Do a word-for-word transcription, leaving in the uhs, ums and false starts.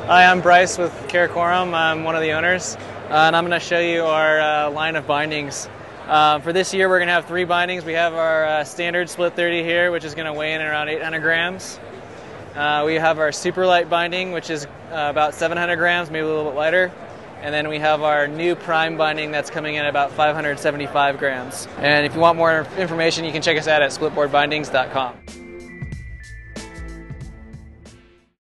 Hi, I'm Bryce with Karakoram. I'm one of the owners, uh, and I'm going to show you our uh, line of bindings. Uh, for this year, we're going to have three bindings. We have our uh, standard split thirty here, which is going to weigh in at around eight hundred grams. Uh, we have our super light binding, which is uh, about seven hundred grams, maybe a little bit lighter. And then we have our new prime binding that's coming in at about five hundred seventy-five grams. And if you want more information, you can check us out at splitboard bindings dot com.